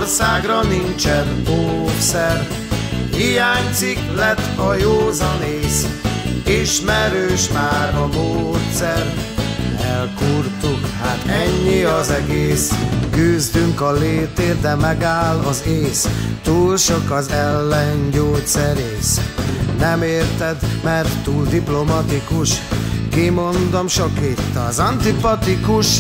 országra nincsen óvszer, hiányzik lett a józanész, ismerős már a módszer. Elkurtuk, hát ennyi az egész. Küzdünk a létért, de megáll az ész, túl sok az ellengyógyszerész. Nem érted, mert túl diplomatikus, kimondom, sok itt az antipatikus.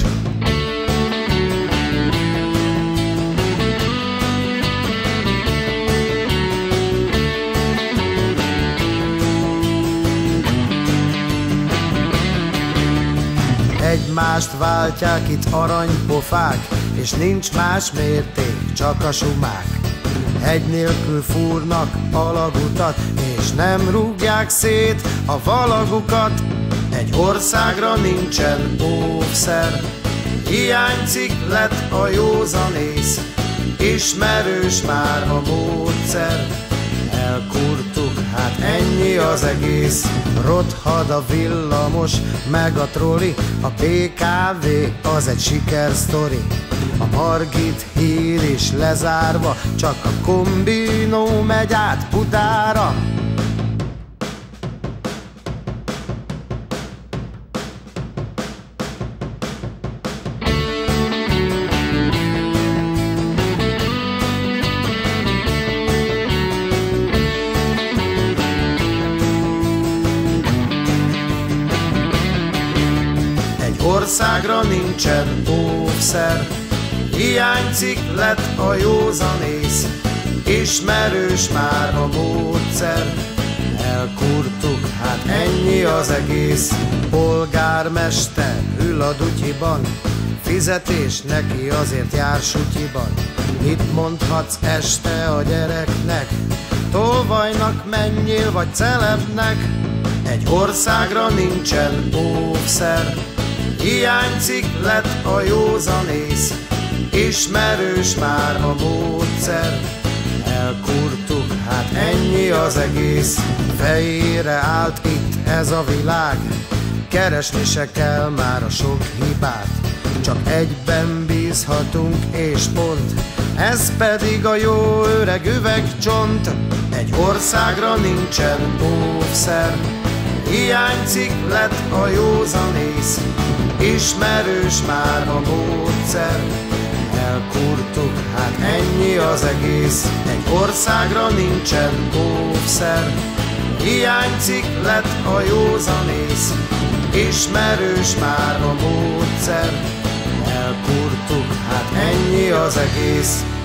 Egymást váltják itt aranypofák, és nincs más mérték, csak a sumák. Hegy nélkül fúrnak alagutat, és nem rúgják szét a valagukat. Egy országra nincsen óvszer, hiányzik lett a józanész, ismerős már a módszer. Elkurtuk, hát ennyi az egész. Rothad a villamos, meg a troli, a PKV az egy sikersztori. A Margit hír is lezárva, csak a kombinó megy át Budára. Országra nincsen óvszer, hiányzik lett a józanész, ismerős már a módszer. Elkurtuk, hát ennyi az egész. Polgármester ül a dutyiban, fizetés neki azért jár sutyiban. Mit mondhatsz este a gyereknek? Tolvajnak menjél, vagy celebnek? Egy országra nincsen óvszer, hiányzik lett a józanész, ismerős már a módszer. Elkurtuk, hát ennyi az egész. Fejére állt itt ez a világ, keresni se kell már a sok hibát. Csak egyben bízhatunk és pont, ez pedig a jó öreg üvegcsont. Egy országra nincsen óvszer, hiányzik lett a józanész, ismerős már a módszer. Elkurtuk, hát ennyi az egész. Egy országra nincsen óvszer, hiányzik lett a józanész, ismerős már a módszer. Elkurtuk, hát ennyi az egész.